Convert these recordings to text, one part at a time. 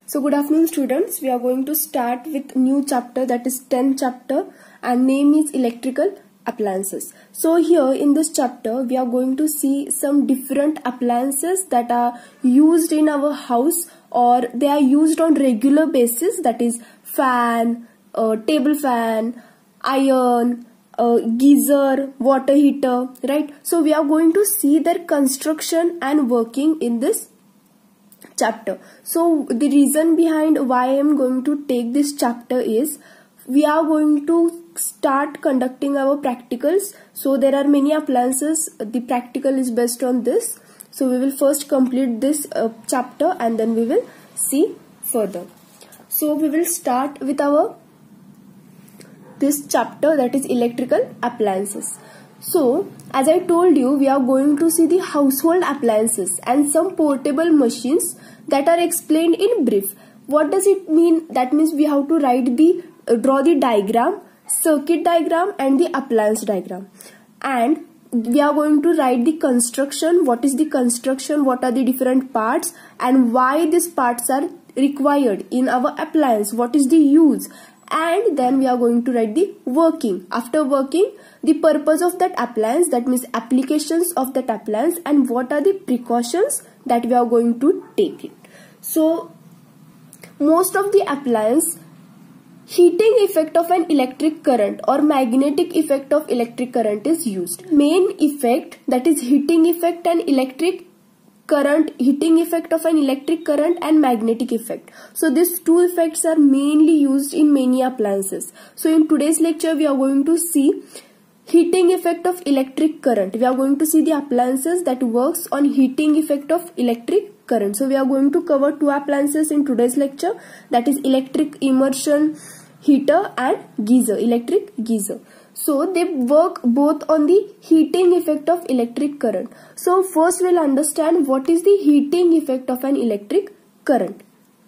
So good afternoon students, we are going to start with new chapter, that is 10th chapter, and name is electrical appliances. So here in this chapter we are going to see some different appliances that are used in our house or they are used on regular basis, that is fan, table fan, iron, geyser, water heater, right? So we are going to see their construction and working in this chapter. So the reason behind why I am going to take this chapter is we are going to start conducting our practicals. So there are many appliances, the practical is based on this. So we will first complete this chapter and then we will see further. So we will start with this chapter, that is electrical appliances. So as I told you, we are going to see the household appliances and some portable machines that are explained in brief. What does it mean? That means we have to draw the diagram, circuit diagram and the appliance diagram. And we are going to write the construction, what is the construction, what are the different parts and why these parts are required in our appliance, what is the use. And then we are going to write the working. After working, the purpose of that appliance, that means applications of that appliance and what are the precautions that we are going to take it. So most of the appliance, heating effect of an electric current or magnetic effect of electric current is used. Main effect, that is heating effect and electric current, heating effect of an electric current and magnetic effect. So these two effects are mainly used in many appliances. So in today's lecture we are going to see heating effect of electric current. We are going to see the appliances that works on heating effect of electric current. So we are going to cover two appliances in today's lecture, that is electric immersion heater and geyser, electric geyser. So they work both on the heating effect of electric current. So first we'll understand what is the heating effect of an electric current.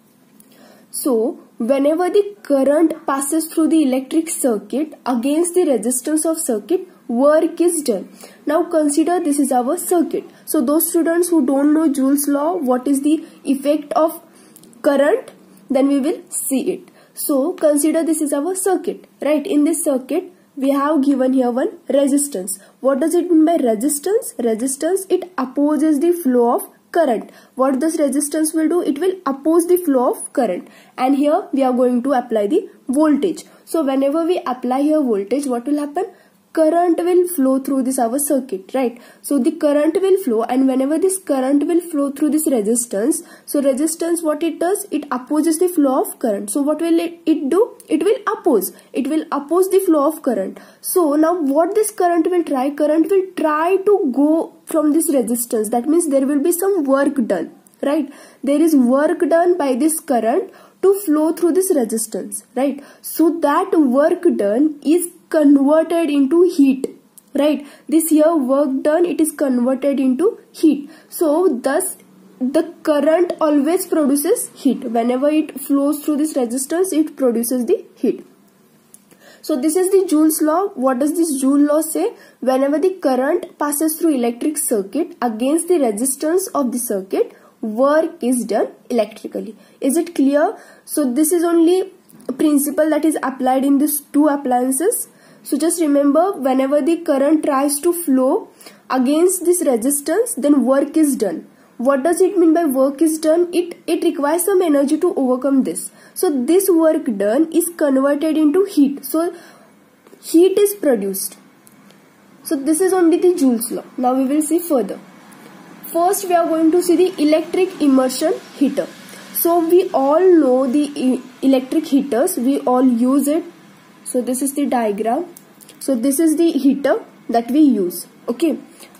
So whenever the current passes through the electric circuit against the resistance of circuit, work is done. Now consider this is our circuit. So those students who don't know Joule's law, what is the effect of current, then we will see it. So consider this is our circuit, right? In this circuit we have given here one resistance. What does it mean by resistance? Resistance, it opposes the flow of current. What this resistance will do? It will oppose the flow of current. And here we are going to apply the voltage. So whenever we apply here voltage, what will happen? Current will flow through this our circuit, right? So the current will flow, and whenever this current will flow through this resistance, so resistance what it does? It opposes the flow of current. So what will it do? It will oppose the flow of current. So now what this current will try? Current will try to go from this resistance. That means there will be some work done, right? There is work done by this current to flow through this resistance, right? So that work done is converted into heat, right? This here work done, it is converted into heat. So thus the current always produces heat. Whenever it flows through this resistance, it produces the heat. So this is the Joule's law. What does this Joule law say? Whenever the current passes through electric circuit against the resistance of the circuit, work is done electrically. Is it clear? So this is only a principle that is applied in these two appliances. So just remember, whenever the current tries to flow against this resistance, then work is done. What does it mean by work is done? It requires some energy to overcome this. So this work done is converted into heat. So heat is produced. So this is only the Joule's law. Now we will see further. First we are going to see the electric immersion heater. So we all know the electric heaters, we all use it. So this is the diagram. So this is the heater that we use. Okay.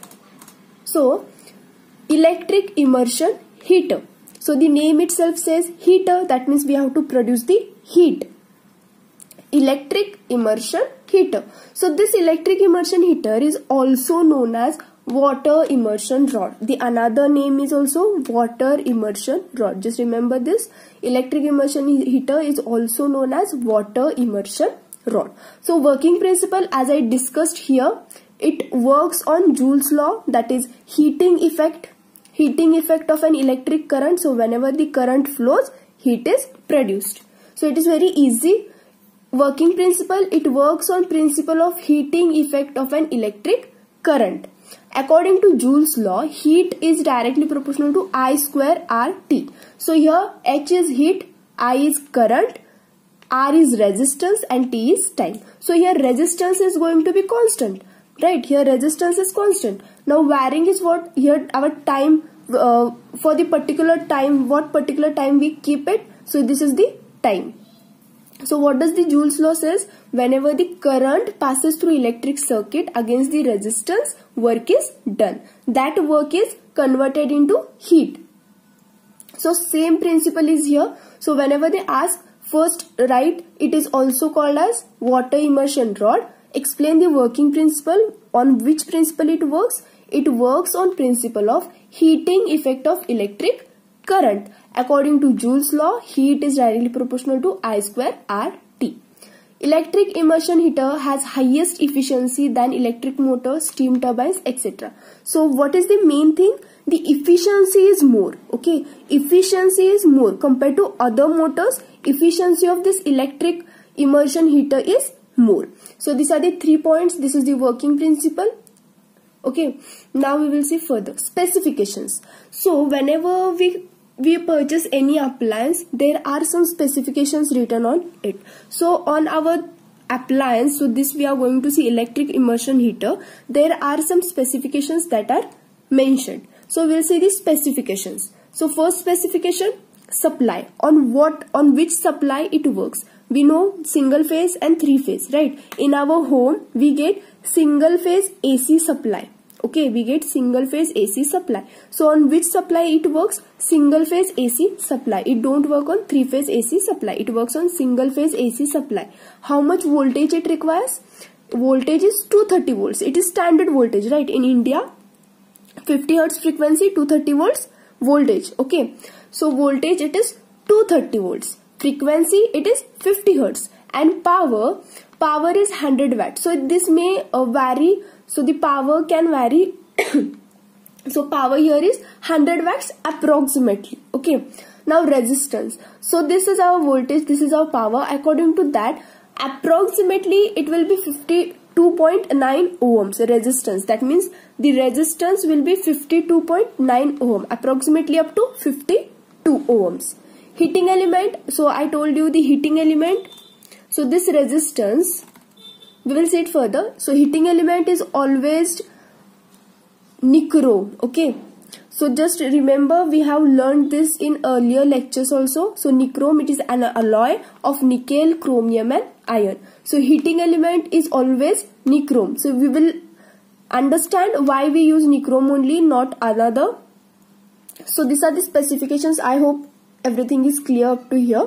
So electric immersion heater. So the name itself says heater. That means we have to produce the heat. Electric immersion heater. So this electric immersion heater is also known as water immersion rod. The another name is also water immersion rod. Just remember this. Electric immersion heater is also known as water immersion rod. So working principle, as I discussed here, it works on Joule's law, that is heating effect of an electric current. So whenever the current flows, heat is produced. So it is very easy. Working principle, it works on principle of heating effect of an electric current. According to Joule's law, heat is directly proportional to I square RT. So here H is heat, I is current, R is resistance and T is time. So here resistance is going to be constant, right? Here resistance is constant. Now varying is what? Here our time, for the particular time, what particular time we keep it. So this is the time. So what does the Joule's law says? Whenever the current passes through electric circuit against the resistance, work is done. That work is converted into heat. So same principle is here. So whenever they ask, first write it is also called as water immersion rod. Explain the working principle. On which principle it works? It works on principle of heating effect of electric current. According to Joule's law, heat is directly proportional to I square RT. Electric immersion heater has highest efficiency than electric motor, steam turbines, etc. So what is the main thing? The efficiency is more. Okay, efficiency is more compared to other motors. Efficiency of this electric immersion heater is more. So these are the 3 points. This is the working principle. Okay, now we will see further specifications. So whenever we purchase any appliance, there are some specifications written on it. So on our appliance, so this we are going to see electric immersion heater, there are some specifications that are mentioned. So we'll see the specifications. So first specification, supply. On which supply it works. We know single phase and 3 phase, right? In our home we get single phase AC supply. Okay, we get single phase AC supply. So on which supply it works? Single phase AC supply. It don't work on 3 phase AC supply. It works on single phase AC supply. How much voltage it requires? Voltage is 230 volts. It is standard voltage, right? In India, 50 hertz frequency, 230 volts voltage. Okay, so voltage it is 230 volts. Frequency it is 50 hertz. And power is 100 watts. So this may vary. So the power can vary. So power here is 100 watts approximately. Okay. Now resistance. So this is our voltage. This is our power. According to that, approximately it will be 52.9 ohms resistance. That means the resistance will be 52.9 ohm. Approximately up to 52 ohms. Heating element. So I told you the heating element. So this resistance, we will see it further. So heating element is always nichrome. Okay. So just remember, we have learned this in earlier lectures also. So nichrome, it is an alloy of nickel, chromium and iron. So heating element is always nichrome. So we will understand why we use nichrome only, not another. So these are the specifications. I hope everything is clear up to here.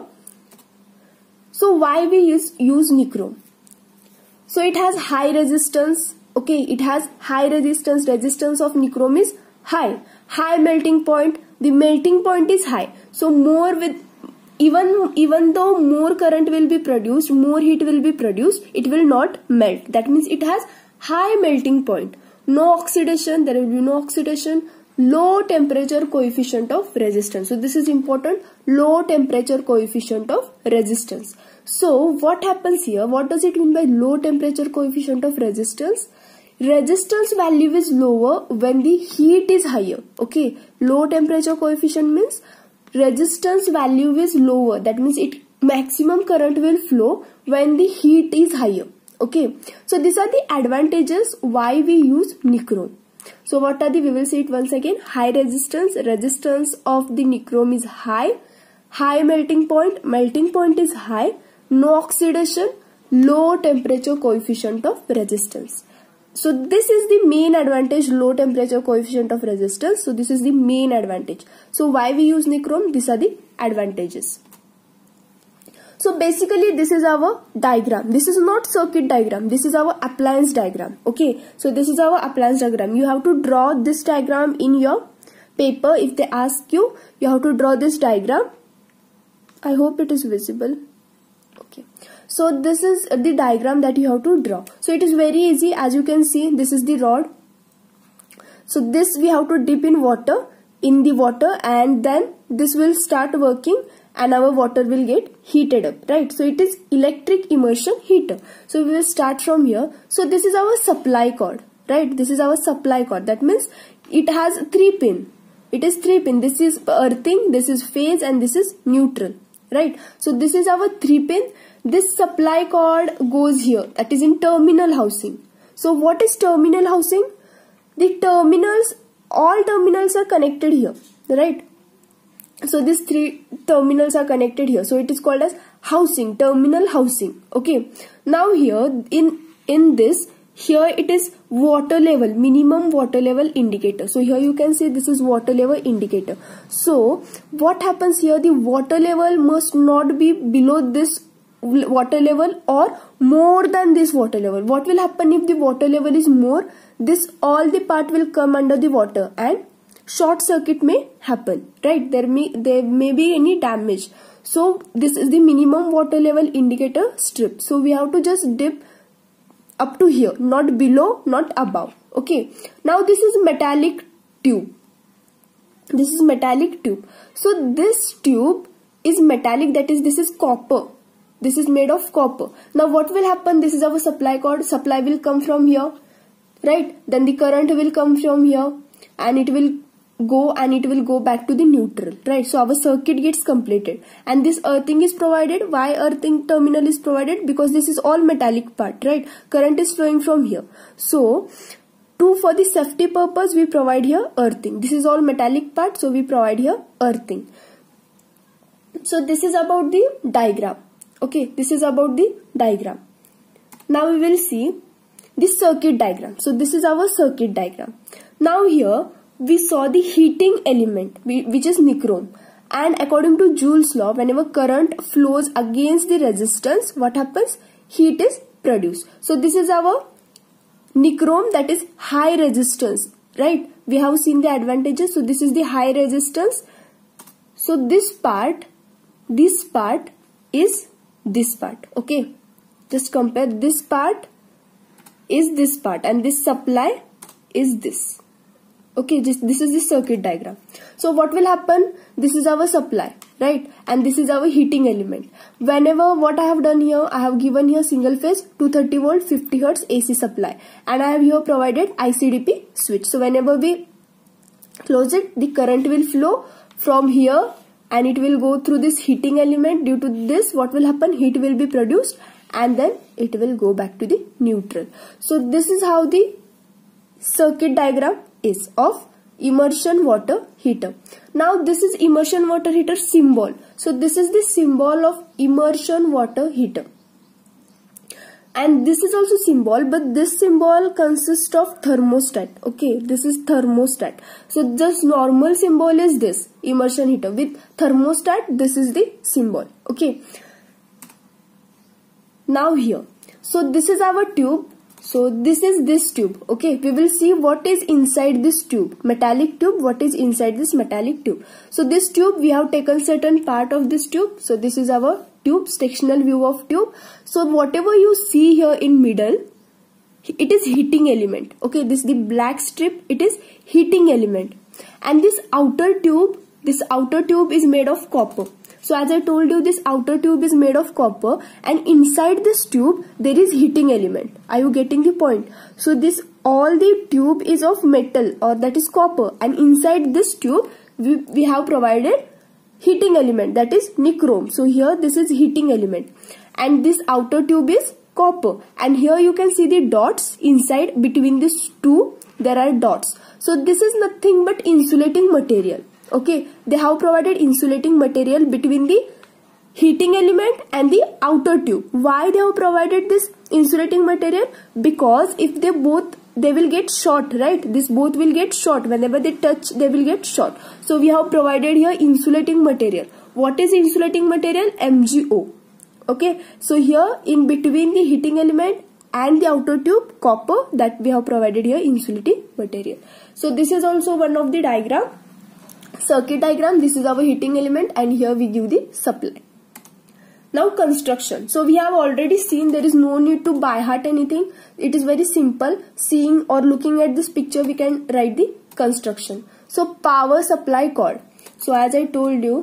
So why we use nichrome? So it has high resistance. Okay, it has high resistance. Resistance of nichrome is high. High melting point. The melting point is high. So more with even though more current will be produced, more heat will be produced, it will not melt. That means it has high melting point. No oxidation. There will be no oxidation. Low temperature coefficient of resistance. So this is important. Low temperature coefficient of resistance. So what happens here? What does it mean by low temperature coefficient of resistance? Resistance value is lower when the heat is higher. Okay. Low temperature coefficient means resistance value is lower. That means maximum current will flow when the heat is higher. Okay. So these are the advantages why we use nichrome. So what are we will see it once again. High resistance. Resistance of the nichrome is high. High melting point is high. No oxidation. Low temperature coefficient of resistance. So this is the main advantage, low temperature coefficient of resistance. So this is the main advantage. So why we use nichrome? These are the advantages. So basically this is our diagram. This is not circuit diagram. This is our appliance diagram. Okay. So this is our appliance diagram. You have to draw this diagram in your paper. If they ask you, you have to draw this diagram. I hope it is visible. Okay. So this is the diagram that you have to draw. So it is very easy. As you can see, this is the rod. So this we have to dip in the water and then this will start working. and our water will get heated up, right? So it is electric immersion heater. So we will start from here. So this is our supply cord, right? This is our supply cord. That means it has 3 pin. It is 3 pin. This is earthing, this is phase, and this is neutral, right? So this is our 3 pin. This supply cord goes here, that is in terminal housing. So what is terminal housing? The terminals, all terminals are connected here, right? So these 3 terminals are connected here. So it is called as housing, terminal housing. Okay. Now here in this, here it is water level, minimum water level indicator. So here you can see this is water level indicator. So what happens here? The water level must not be below this water level or more than this water level. What will happen if the water level is more? This all the part will come under the water and short circuit may happen, right? There may be any damage. So this is the minimum water level indicator strip. So we have to just dip up to here, not below, not above. Okay. Now this is metallic tube. This is metallic tube. So this tube is metallic, that is this is copper. This is made of copper. Now what will happen? This is our supply cord. Supply will come from here, right? Then the current will come from here and it will go back to the neutral, right? So our circuit gets completed, and this earthing is provided. Why earthing terminal is provided? Because this is all metallic part, right? Current is flowing from here. So for the safety purpose we provide here earthing. This is all metallic part, so we provide here earthing. So this is about the diagram. Okay, this is about the diagram. Now we will see the circuit diagram. So this is our circuit diagram. Now here we saw the heating element, which is nichrome, and according to Joule's law, whenever current flows against the resistance, what happens? Heat is produced. So this is our nichrome, that is high resistance, right? We have seen the advantages. So this is the high resistance. So this part is this part. Okay, just compare. This part is this part and this supply is this. Okay, this is the circuit diagram. So what will happen? This is our supply, right? And this is our heating element. Whenever what I have done here, I have given here single phase 230 volt 50 hertz AC supply, and I have here provided ICDP switch. So whenever we close it, the current will flow from here and it will go through this heating element. Due to this, what will happen? Heat will be produced and then it will go back to the neutral. So this is how the circuit diagram is of immersion water heater. Now this is immersion water heater symbol. So this is the symbol of immersion water heater. And this is also symbol, but this symbol consists of thermostat. Okay, this is thermostat. So just normal symbol is this immersion heater. With thermostat, this is the symbol. Okay. Now here, so this is our tube. So this is this tube. Okay, we will see what is inside this tube, metallic tube, what is inside this metallic tube. So this tube, we have taken certain part of this tube. So this is our tube, sectional view of tube. So whatever you see here in middle, it is heating element. Okay, this the black strip, it is heating element. And this outer tube is made of copper. So as I told you, this outer tube is made of copper, and inside this tube there is heating element. Are you getting the point? So this all the tube is of metal, or that is copper, and inside this tube we have provided heating element, that is nichrome. So here this is heating element, and this outer tube is copper, and here you can see the dots inside. Between these two there are dots. So this is nothing but insulating material. Okay, they have provided insulating material between the heating element and the outer tube. Why they have provided this insulating material? Because if they will get short, right? This both will get short. Whenever they touch, they will get short. So we have provided here insulating material. What is insulating material? MgO. Okay, so here in between the heating element and the outer tube, copper, that we have provided here insulating material. So this is also one of the diagram. Circuit diagram, this is our heating element, and here we give the supply. Now construction. So we have already seen there is no need to by heart anything. It is very simple. Seeing or looking at this picture, we can write the construction. So power supply cord. So as I told you,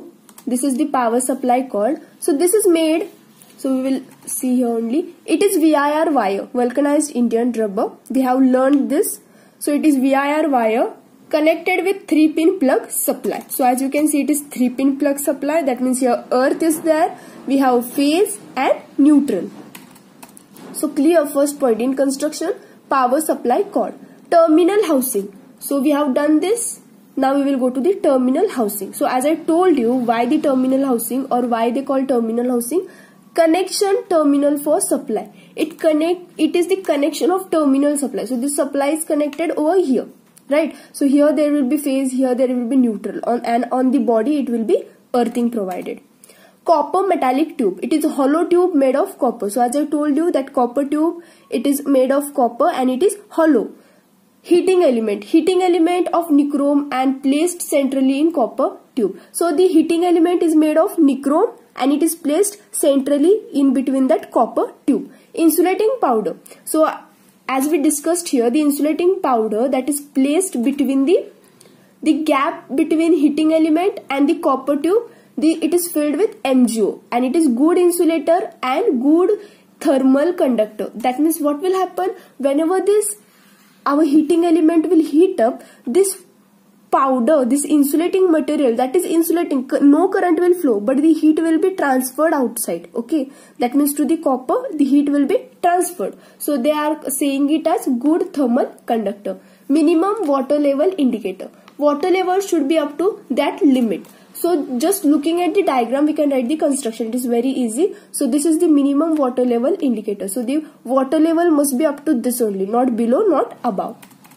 This is the power supply cord. So this is made, so we will see here only. It is VIR wire, vulcanized Indian rubber. They have learned this. So it is VIR wire connected with 3-pin plug supply. So as you can see, it is 3-pin plug supply. That means here earth is there. We have phase and neutral. So clear. First point in construction, power supply cord. Terminal housing. So we have done this. Now we will go to the terminal housing. So as I told you, why the terminal housing or why they call terminal housing? Connection terminal for supply. It is the connection of terminal supply. So this supply is connected over here, right? So here there will be phase, here there will be neutral, and on the body it will be earthing provided. Copper metallic tube. It is a hollow tube made of copper. So as I told you that copper tube, it is made of copper and it is hollow. Heating element of nichrome and placed centrally in copper tube. So the heating element is made of nichrome and it is placed centrally in between that copper tube. Insulating powder. So as we discussed here, the insulating powder that is placed between the gap between heating element and the copper tube, it is filled with MgO and it is good insulator and good thermal conductor. That means what will happen whenever our heating element will heat up, this powder, this insulating material that is insulating, no current will flow, but the heat will be transferred outside. Okay, that means to the copper the heat will be transferred. So they are saying it as good thermal conductor. Minimum water level indicator. Water level should be up to that limit. So just looking at the diagram, we can write the construction. It is very easy. So this is the minimum water level indicator. So the water level must be up to this only, not below, not above.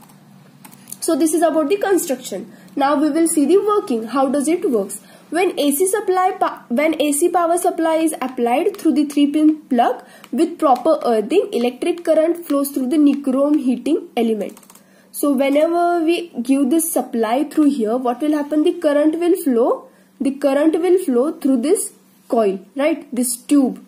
So this is about the construction. Now we will see the working. How does it works? When AC power supply is applied through the 3-pin plug with proper earthing, electric current flows through the nichrome heating element. So whenever we give this supply through here, what will happen? The current will flow. The current will flow through this coil, right? This tube.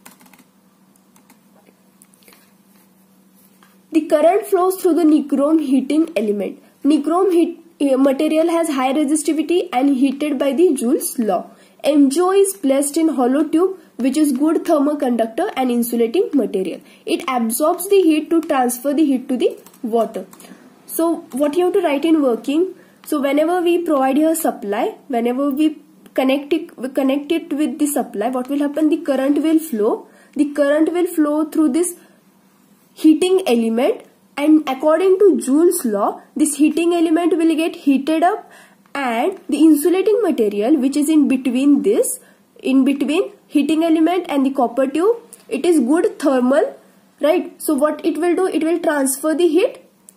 The current flows through the nichrome heating element. Nichrome material has high resistivity and heated by the Joule's law. MgO is placed in hollow tube, which is good thermal conductor and insulating material. It absorbs the heat to transfer the heat to the water. So what you have to write in working? So whenever we provide here supply, whenever we connect it with the supply, what will happen? The current will flow. The current will flow through this heating element, and according to Joule's law, this heating element will get heated up, and the insulating material which is in between heating element and the copper tube, it is good thermal, right? So what it will do? It will transfer the heat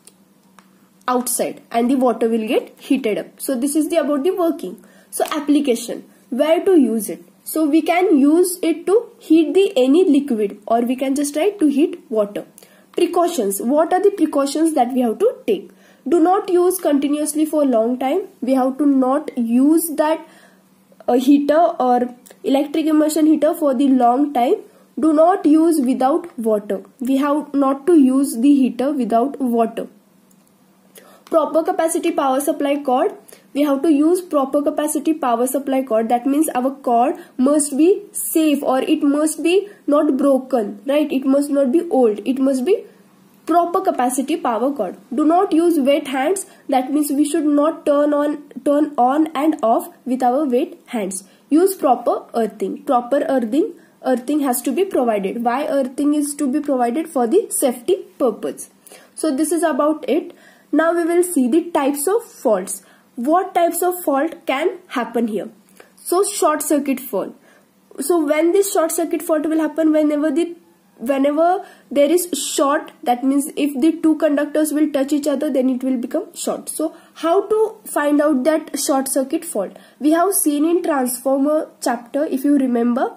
outside and the water will get heated up. So this is about the working. So application, where to use it? So we can use it to heat any liquid, or we can just try to heat water. Precautions. What are the precautions that we have to take? Do not use continuously for a long time. We have to not use that heater or electric immersion heater for the long time. Do not use without water. We have not to use the heater without water. Proper capacity power supply cord. We have to use proper capacity power supply cord. That means our cord must be safe, or it must be not broken, right? It must not be old. It must be proper capacity power cord. Do not use wet hands. That means we should not turn on and off with our wet hands. Use proper earthing. Proper earthing has to be provided. Why earthing is to be provided? For the safety purpose. So this is about it. Now we will see the types of faults. What types of fault can happen here? So short circuit fault. So when this short circuit fault will happen? Whenever there is short, that means if the two conductors will touch each other, then it will become short. So how to find out that short circuit fault? We have seen in transformer chapter, if you remember,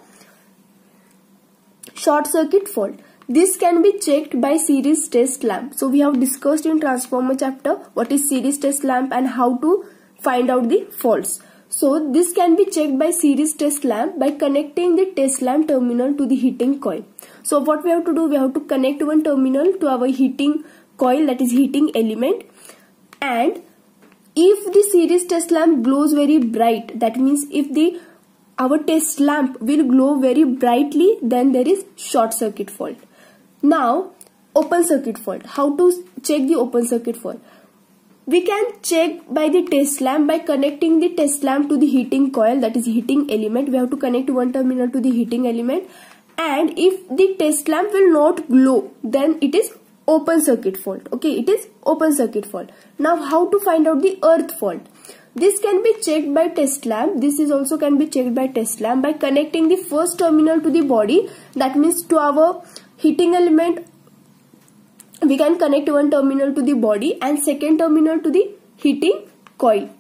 short circuit fault. This can be checked by series test lamp. So we have discussed in transformer chapter what is series test lamp and how to find out the faults. So this can be checked by series test lamp by connecting the test lamp terminal to the heating coil. So what we have to do? We have to connect one terminal to our heating coil, that is heating element, and if the series test lamp glows very bright, that means if the our test lamp will glow very brightly, then there is short circuit fault. Now open circuit fault. How to check the open circuit fault? We can check by the test lamp by connecting the test lamp to the heating coil, that is heating element. We have to connect one terminal to the heating element, and if the test lamp will not glow, then it is open circuit fault. Okay, it is open circuit fault. Now how to find out the earth fault? This can be checked by test lamp. This is also can be checked by test lamp by connecting the first terminal to the body, that means to our heating element. We can connect one terminal to the body and second terminal to the heating coil.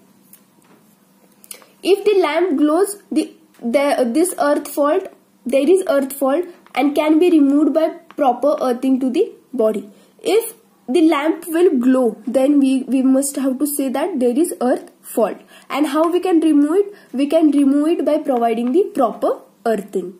If the lamp glows, this earth fault, there is earth fault and can be removed by proper earthing to the body. If the lamp will glow, then we must have to say that there is earth fault. And how we can remove it? We can remove it by providing the proper earthing.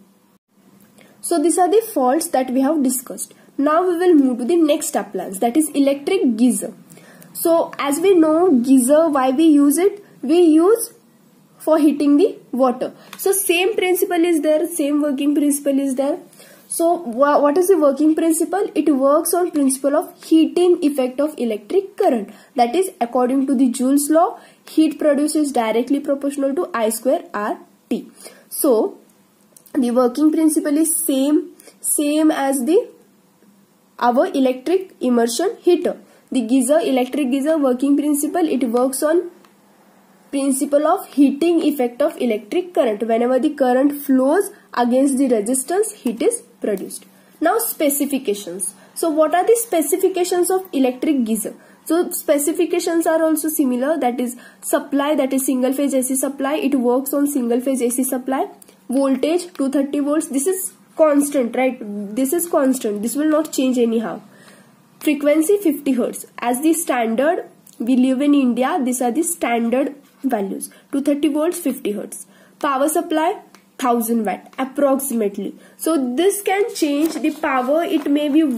So these are the faults that we have discussed. Now we will move to the next appliance, that is electric geyser. So as we know, geyser, why we use it? We use for heating the water. So same principle is there, same working principle is there. So what is the working principle? It works on principle of heating effect of electric current. That is, according to the Joule's law, heat produces directly proportional to I square RT. So the working principle is same as our electric immersion heater. The geyser, electric geyser working principle, it works on principle of heating effect of electric current. Whenever the current flows against the resistance, heat is produced. Now specifications. So what are the specifications of electric geyser? So specifications are also similar, that is supply, that is single phase AC supply. It works on single phase AC supply. Voltage 230 volts. This is constant, right? This is constant. This will not change anyhow. Frequency 50 Hz. As the standard, we live in India, these are the standard values. 230 volts, 50 Hz. Power supply 1000 watt approximately. So this can change the power. It may be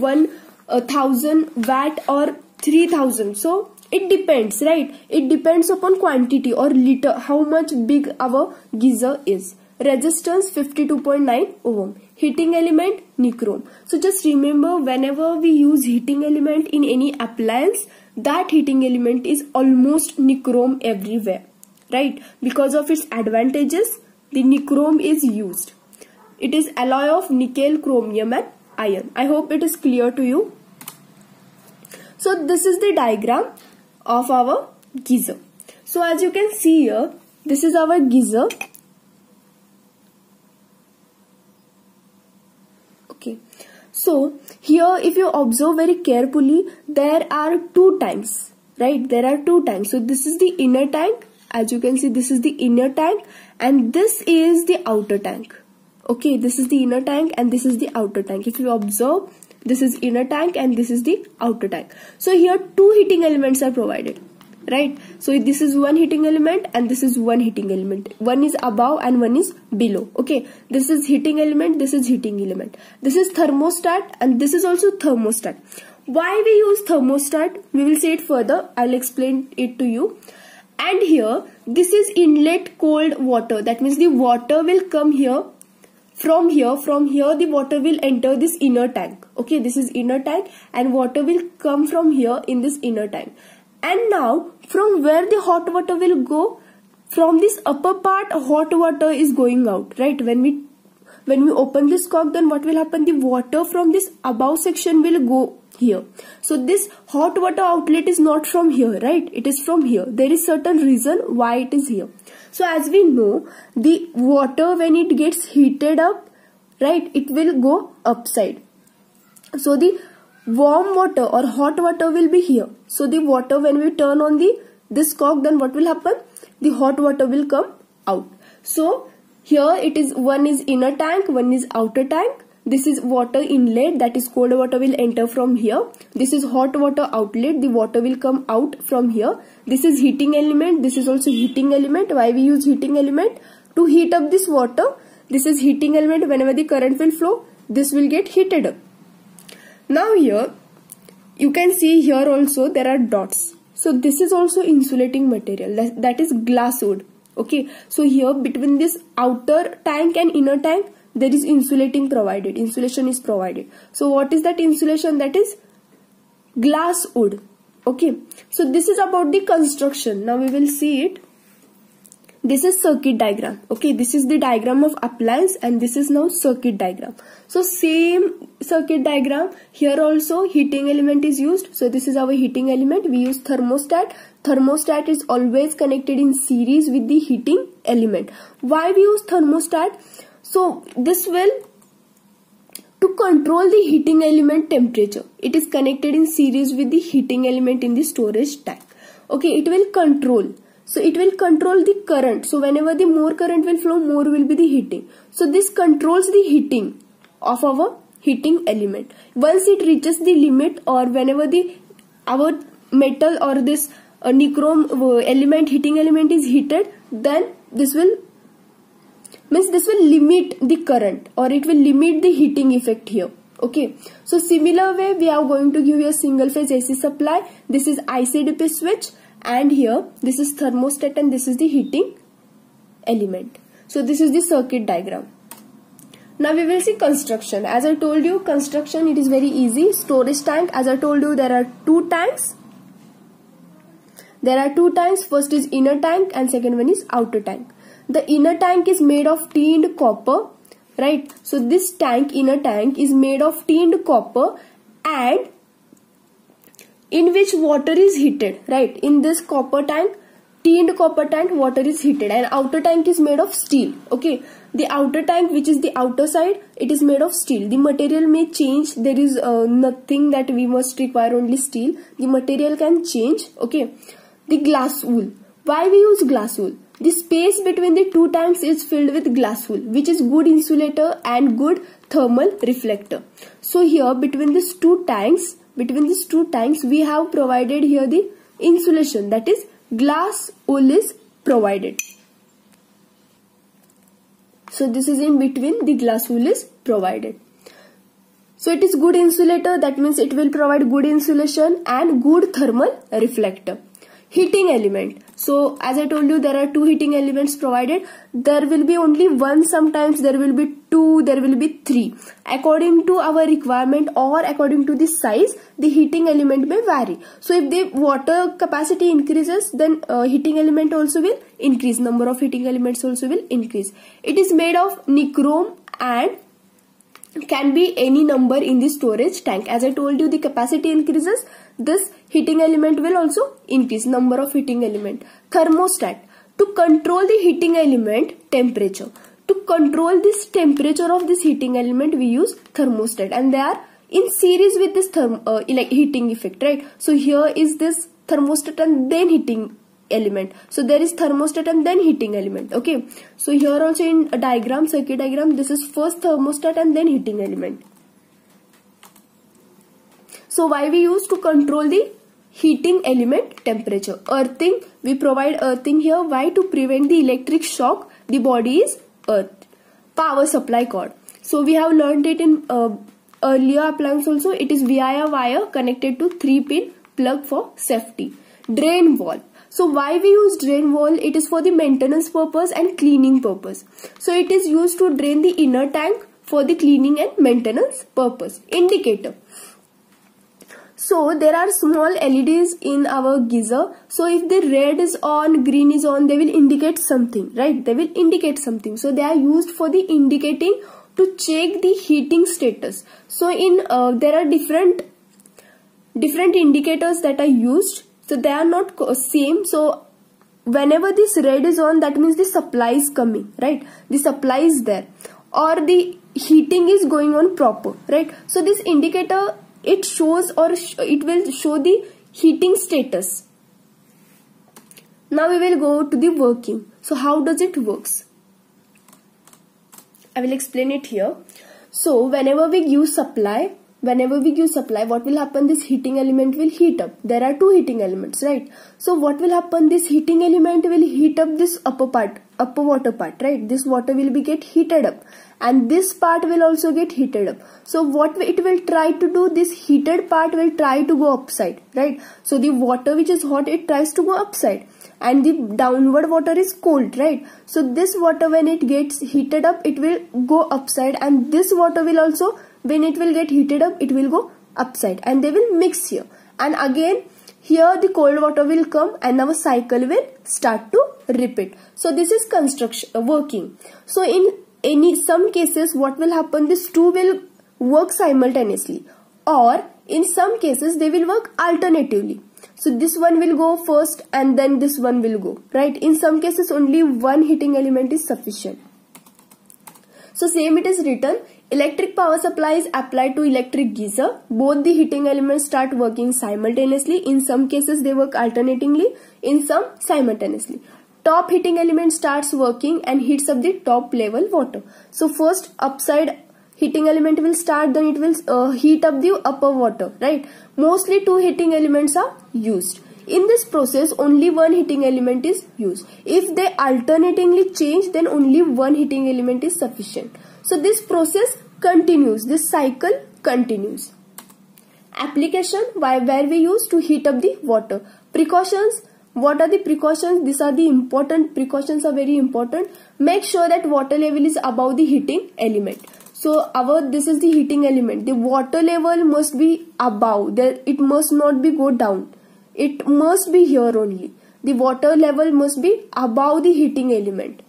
1000 watt or 3000. So it depends, right? It depends upon quantity or liter, how much big our geyser is. Resistance 52.9 ohm. Heating element nichrome. So just remember, whenever we use heating element in any appliance, that heating element is almost nichrome everywhere, right? Because of its advantages, the nichrome is used. It is alloy of nickel, chromium and iron. I hope it is clear to you. So this is the diagram of our geyser. So as you can see here, this is our geyser. Okay, so here if you observe very carefully, there are two tanks, right? There are two tanks. So this is the inner tank. As you can see, this is the inner tank and this is the outer tank. Okay, this is the inner tank and this is the outer tank. If you observe, this is inner tank and this is the outer tank. So here two heating elements are provided, right? So this is one heating element and this is one heating element. One is above and one is below. Okay, this is heating element, this is heating element. This is thermostat and this is also thermostat. Why we use thermostat? We will see it further. I'll explain it to you. And here, this is inlet cold water. That means the water will come here. From here the water will enter this inner tank. Okay, this is inner tank and water will come from here in this inner tank. And now from where the hot water will go? From this upper part, hot water is going out, right? When we open this cork, then what will happen? The water from this above section will go here. So this hot water outlet is not from here, right? It is from here. There is certain reason why it is here. So as we know, the water when it gets heated up, right, it will go upside. So the warm water or hot water will be here. So the water, when we turn on this cork, then what will happen? The hot water will come out. So here it is, one is inner tank, one is outer tank. This is water inlet, that is cold water will enter from here. This is hot water outlet, the water will come out from here. This is heating element, this is also heating element. Why we use heating element? To heat up this water. This is heating element. Whenever the current will flow, this will get heated up. Now here, you can see here also there are dots. So this is also insulating material, that is glass wood. Okay, so here between this outer tank and inner tank, there is insulating provided. Insulation is provided. So what is that insulation? That is glass wood. Okay, so this is about the construction. Now we will see it. This is circuit diagram. Okay, this is the diagram of appliance and this is now circuit diagram. So same circuit diagram, here also heating element is used. So this is our heating element. We use thermostat. Thermostat is always connected in series with the heating element. Why we use thermostat? So this will to control the heating element temperature. It is connected in series with the heating element in the storage tank. Okay, it will control. So it will control the current. So whenever the more current will flow, more will be the heating. So this controls the heating of our heating element. Once it reaches the limit, or whenever our metal or this nichrome element, heating element is heated, then this will limit the current, or it will limit the heating effect here. Okay, so similar way we are going to give you a single phase AC supply. This is ICDP switch. And here this is thermostat and this is the heating element. So this is the circuit diagram. Now we will see construction. As I told you, construction, it is very easy. Storage tank, as I told you, there are two tanks. There are two tanks. First is inner tank and second one is outer tank. The inner tank is made of tinned copper, right? So this tank, inner tank, is made of tinned copper and in which water is heated, right? In this copper tank, tinned copper tank, water is heated, and outer tank is made of steel. Okay, the outer tank, which is the outer side, it is made of steel. The material may change. There is nothing that we must require only steel. The material can change. Okay, the glass wool. Why we use glass wool? The space between the two tanks is filled with glass wool, which is good insulator and good thermal reflector. So here between these two tanks, we have provided here the insulation, that is glass wool is provided. So this is in between, the glass wool is provided. So it is good insulator, that means it will provide good insulation and good thermal reflector. Heating element. So as I told you, there are two heating elements provided. There will be only one, sometimes there will be two, there will be three. According to our requirement or according to the size, the heating element may vary. So if the water capacity increases, then heating element also will increase. Number of heating elements also will increase. It is made of nichrome and can be any number in the storage tank. As I told you, the capacity increases, this heating element will also increase, number of heating element. Thermostat, to control the heating element temperature. To control this temperature of this heating element, we use thermostat, and they are in series with this heating effect, right? So here is this thermostat and then heating element. So there is thermostat and then heating element. Okay, so here also in a diagram, circuit diagram, this is first thermostat and then heating element. So why we use? To control the heating element temperature. Earthing, we provide earthing here. Why? To prevent the electric shock. The body is earthed. Power supply cord. So we have learned it in earlier appliance also. It is via wire connected to 3-pin plug for safety. Drain valve. So why we use drain valve? It is for the maintenance purpose and cleaning purpose. So it is used to drain the inner tank for the cleaning and maintenance purpose. Indicator. So there are small LEDs in our geyser. So if the red is on, green is on, they will indicate something, right? They will indicate something. So they are used for the indicating to check the heating status. So in there are different indicators that are used. So they are not same. So whenever this red is on, that means the supply is coming, right? The supply is there, or the heating is going on proper, right? So this indicator, it shows or it will show the heating status. Now we will go to the working. So how does it works? I will explain it here. So whenever we give supply, whenever we give supply, what will happen? This heating element will heat up. There are two heating elements, right? So what will happen? This heating element will heat up this upper water part, right? This water will be get heated up, and this part will also get heated up. So what it will try to do, this heated part will try to go upside, right? So the water which is hot, it tries to go upside, and the downward water is cold, right? So this water, when it gets heated up, it will go upside, and this water will also, when it will get heated up, it will go upside, and they will mix here. And again here the cold water will come, and our cycle will start to repeat. So this is working. So in some cases, what will happen? These two will work simultaneously, or in some cases they will work alternatively. So this one will go first and then this one will go, right? In some cases only one heating element is sufficient. So same it is written, electric power supply is applied to electric geyser. Both the heating elements start working simultaneously. In some cases they work alternatingly, in some simultaneously. Top heating element starts working and heats up the top level water. So first upside heating element will start, then it will heat up the upper water, right? Mostly two heating elements are used. In this process, only one heating element is used. If they alternatingly change, then only one heating element is sufficient. So this process continues, this cycle continues. Application, where we use to heat up the water. Precautions, what are the precautions? These are the important precautions, are very important. Make sure that water level is above the heating element. So this is the heating element. The water level must be above. It must not be go down. It must be here only. The water level must be above the heating element.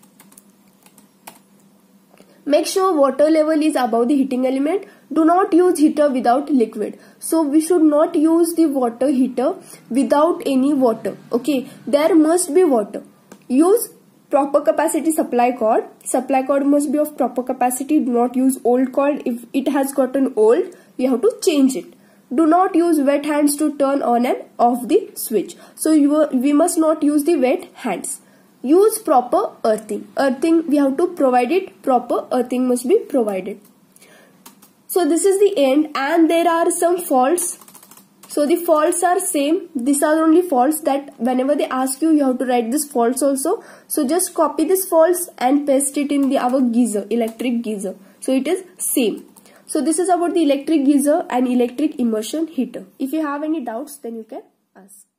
Make sure water level is above the heating element. Do not use heater without liquid. So we should not use the water heater without any water. Okay, there must be water. Use proper capacity supply cord. Supply cord must be of proper capacity. Do not use old cord. If it has gotten old, you have to change it. Do not use wet hands to turn on and off the switch. So we must not use the wet hands. Use proper earthing. Earthing we have to provide it. Proper earthing must be provided. So this is the end, and there are some faults. So the faults are same. These are only faults that whenever they ask you, you have to write this faults also. So just copy this faults and paste it in our geyser, electric geyser. So it is same. So this is about the electric geyser and electric immersion heater. If you have any doubts, then you can ask.